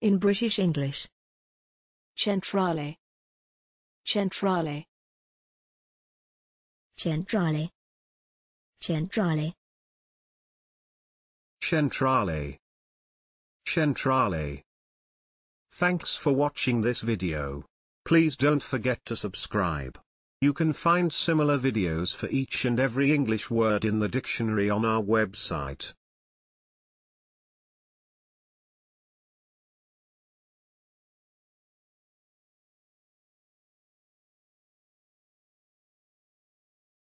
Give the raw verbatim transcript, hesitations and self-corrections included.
In British English. Centrale. Centrale. Centrale. Centrale. Centrale. Centrale. Thanks for watching this video. Please don't forget to subscribe. You can find similar videos for each and every English word in the dictionary on our website.